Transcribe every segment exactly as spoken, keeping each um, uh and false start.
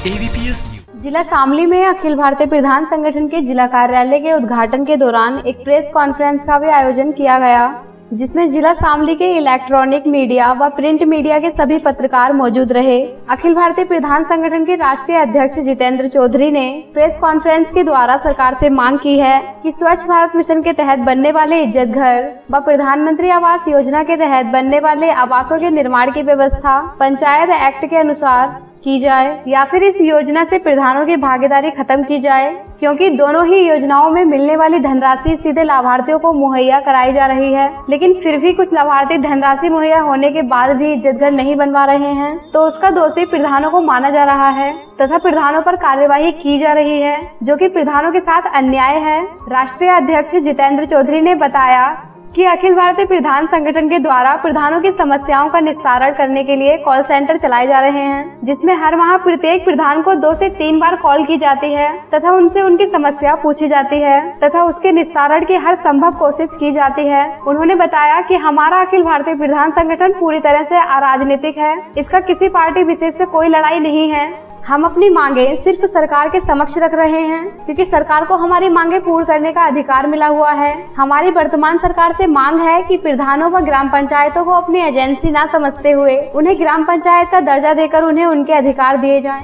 ABPS news. जिला शामली में अखिल भारतीय प्रधान संगठन के जिला कार्यालय के उद्घाटन के दौरान एक प्रेस कॉन्फ्रेंस का भी आयोजन किया गया, जिसमें जिला शामली के इलेक्ट्रॉनिक मीडिया व प्रिंट मीडिया के सभी पत्रकार मौजूद रहे। अखिल भारतीय प्रधान संगठन के राष्ट्रीय अध्यक्ष जितेंद्र चौधरी ने प्रेस कॉन्फ्रेंस के द्वारा सरकार से मांग की है कि स्वच्छ भारत मिशन के तहत बनने वाले इज्जत घर व प्रधानमंत्री आवास योजना के तहत बनने वाले आवासों के निर्माण की व्यवस्था पंचायत एक्ट के अनुसार की जाए या फिर इस योजना से प्रधानों की भागीदारी खत्म की जाए, क्योंकि दोनों ही योजनाओं में मिलने वाली धनराशि सीधे लाभार्थियों को मुहैया कराई जा रही है, लेकिन फिर भी कुछ लाभार्थी धनराशि मुहैया होने के बाद भी इज्जत घर नहीं बनवा रहे हैं, तो उसका दोषी प्रधानों को माना जा रहा है तथा प्रधानों पर कार्यवाही की जा रही है, जो कि प्रधानों के साथ अन्याय है। राष्ट्रीय अध्यक्ष जितेंद्र चौधरी ने बताया कि अखिल भारतीय प्रधान संगठन के द्वारा प्रधानों की समस्याओं का निस्तारण करने के लिए कॉल सेंटर चलाए जा रहे हैं, जिसमें हर माह प्रत्येक प्रधान को दो से तीन बार कॉल की जाती है तथा उनसे उनकी समस्या पूछी जाती है तथा उसके निस्तारण की हर संभव कोशिश की जाती है। उन्होंने बताया कि हमारा अखिल भारतीय प्रधान संगठन पूरी तरह से अराजनीतिक है, इसका किसी पार्टी विशेष से कोई लड़ाई नहीं है। हम अपनी मांगे सिर्फ सरकार के समक्ष रख रहे हैं, क्योंकि सरकार को हमारी मांगे पूर्ण करने का अधिकार मिला हुआ है। हमारी वर्तमान सरकार से मांग है कि प्रधानों व ग्राम पंचायतों को अपनी एजेंसी न समझते हुए उन्हें ग्राम पंचायत का दर्जा देकर उन्हें उनके अधिकार दिए जाएं।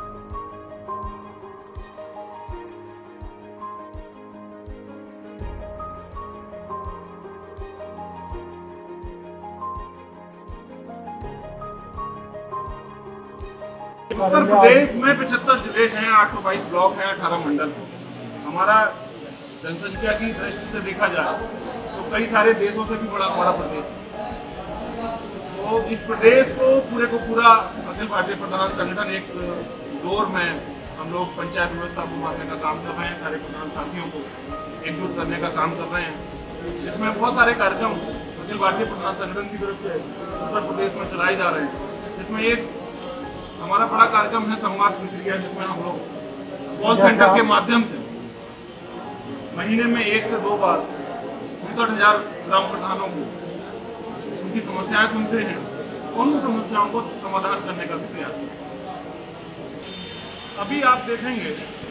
उत्तर प्रदेश में पचहत्तर जिले हैं, आठ सौ बाईस ब्लॉक हैं, अठारह मंडल हैं। हमारा जनसंख्या की दृष्टि से देखा जाए तो कई सारे देशों से भी बड़ा हमारा प्रदेश है। तो इस प्रदेश को पूरे को पूरा अखिल भारतीय प्रधान संगठन एक दौर में हम लोग पंचायत व्यवस्था को मारने का काम कर रहे हैं, सारे प्रधान साथियों को एकजुट करने का काम कर रहे हैं। इसमें बहुत सारे कार्यक्रम अखिल भारतीय प्रधान संगठन की तरफ से उत्तर प्रदेश में चलाए जा रहे हैं। इसमें एक हमारा बड़ा कार्यक्रम है संवाद प्रक्रिया, जिसमें हम लोग कॉल सेंटर के माध्यम से महीने में एक से दो बार उनसठ हजार ग्राम प्रधानों को उनकी समस्याएं सुनते हैं और उन समस्याओं को समाधान करने का भी प्रयास करते हैं। अभी आप देखेंगे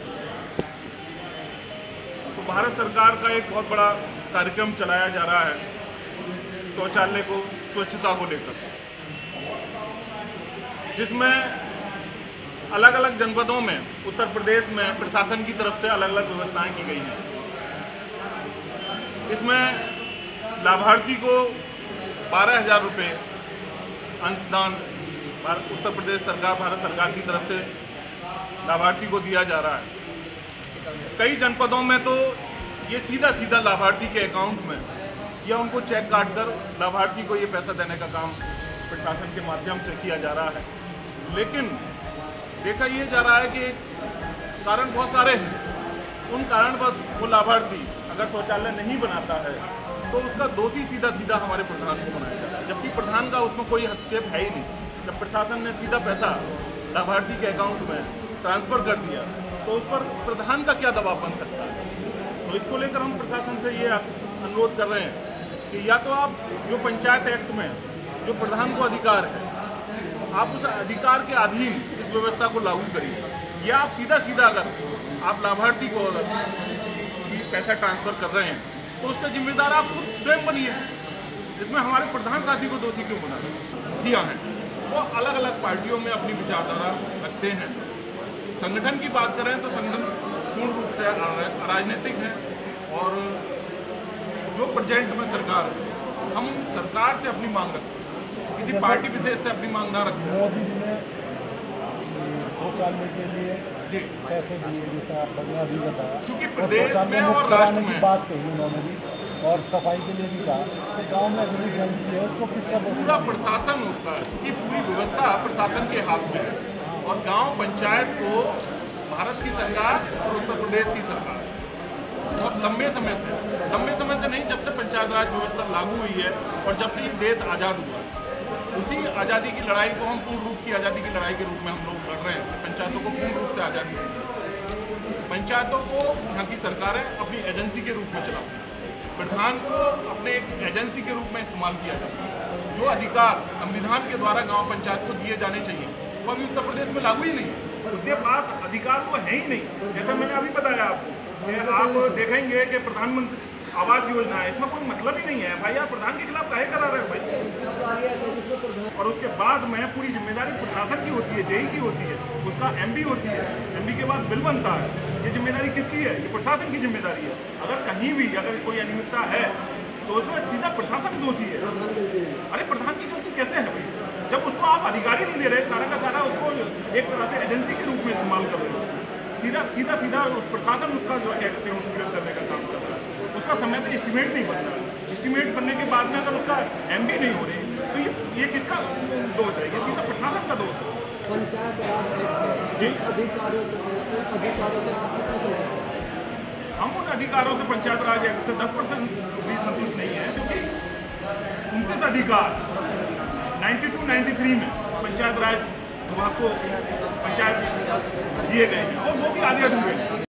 तो भारत सरकार का एक बहुत बड़ा कार्यक्रम चलाया जा रहा है शौचालय को स्वच्छता को लेकर, जिसमें अलग अलग जनपदों में उत्तर प्रदेश में प्रशासन की तरफ से अलग अलग व्यवस्थाएं की गई हैं। इसमें लाभार्थी को बारह हजार रुपये अंशदान उत्तर प्रदेश सरकार भारत सरकार की तरफ से लाभार्थी को दिया जा रहा है। कई जनपदों में तो ये सीधा सीधा लाभार्थी के अकाउंट में या उनको चेक काट कर लाभार्थी को ये पैसा देने का काम प्रशासन के माध्यम से किया जा रहा है। लेकिन देखा ये जा रहा है कि कारण बहुत सारे हैं, उन कारण बस वो लाभार्थी अगर शौचालय नहीं बनाता है तो उसका दोषी सीधा सीधा हमारे प्रधान को बनाया जाता है, जबकि प्रधान का उसमें कोई हस्तक्षेप है ही नहीं। जब प्रशासन ने सीधा पैसा लाभार्थी के अकाउंट में ट्रांसफर कर दिया तो उस पर प्रधान का क्या दबाव बन सकता है। तो इसको लेकर हम प्रशासन से ये अनुरोध कर रहे हैं कि या तो आप जो पंचायत एक्ट में जो प्रधान को अधिकार है आप उस अधिकार के अधीन इस व्यवस्था को लागू करिए, या आप सीधा सीधा अगर आप लाभार्थी को अगर पैसा ट्रांसफर कर रहे हैं तो उसका जिम्मेदार आप खुद स्वयं बनिए। इसमें हमारे प्रधान साथी को दोषी क्यों बना किया है। वो अलग अलग पार्टियों में अपनी विचारधारा रखते हैं। संगठन की बात करें तो संगठन पूर्ण रूप से राजनीतिक है और जो प्रेजेंट में सरकार है हम सरकार से अपनी मांग रखते हैं, किसी पार्टी विशेष से अपनी मांग ना रखें। मोदी जी ने शौचालय के लिए पैसे दिए, जैसे आपने अभी बताया, क्योंकि प्रदेश में और राष्ट्र में बात कही उन्होंने भी और सफाई के लिए भी कहा, तो गाँव में अभी गंदगी है उसको किसका पूरा प्रशासन उसका, क्योंकि पूरी व्यवस्था प्रशासन के हाथ में है और गाँव पंचायत को भारत की सरकार और उत्तर प्रदेश की सरकार बहुत लंबे समय से लंबे समय से नहीं, जब से पंचायत राज व्यवस्था लागू हुई है और जब से ये देश आज़ाद हुआ है, उसी आज़ादी की लड़ाई को हम पूर्ण रूप की आज़ादी की लड़ाई के रूप में हम लोग लड़ रहे हैं। पंचायतों को पूर्ण रूप से आज़ादी दी, पंचायतों को यहाँ की सरकारें अपनी एजेंसी के रूप में चलाती हैं, प्रधान को अपने एक एजेंसी के रूप में इस्तेमाल किया जाता है। जो अधिकार संविधान के द्वारा गाँव पंचायत को दिए जाने चाहिए वो अभी उत्तर प्रदेश में लागू ही नहीं है। उसके पास अधिकार वो है ही नहीं। जैसा मैंने अभी बताया आपको कि आप देखेंगे कि प्रधानमंत्री आवास योजना है, इसमें कोई मतलब ही नहीं है। एफ आई आर प्रधान के खिलाफ काहे करा रहे हो भाई? और उसके बाद में पूरी जिम्मेदारी प्रशासन की होती है, जेई की होती है, उसका एमबी होती है, एमबी के बाद बिल बनता है। ये जिम्मेदारी किसकी है? ये प्रशासन की जिम्मेदारी है। अगर कहीं भी अगर कोई अनियमितता है तो उसमें सीधा प्रशासन दोषी है। अरे प्रधान की गलती कैसे है भाई? जब उसको आप अधिकारी नहीं दे रहे, सारा का सारा उसको एक तरह से एजेंसी के रूप में इस्तेमाल कर रहे हो, सीधा सीधा सीधा प्रशासन उसका जो क्या कहते हैं उपयोग करने का काम कर रहा है। उसका समय से एस्टिमेट नहीं बन रहा। एस्टिमेट बनने के बाद में अगर उसका एमडी नहीं हो रही तो ये ये किसका दोष है? ये सीधा प्रशासन का दोष है। पंचायत राज एक्ट जी अधिकारियों से अधिकारियों से हम उन अधिकारों से पंचायत राज एक्ट से दस परसेंट भी संतुष्ट नहीं है, क्योंकि उनतीस अधिकार बानवे तिरानवे में पंचायत राज विभाग को पंचायत दिए गए हैं और वो भी आधे अधूरे।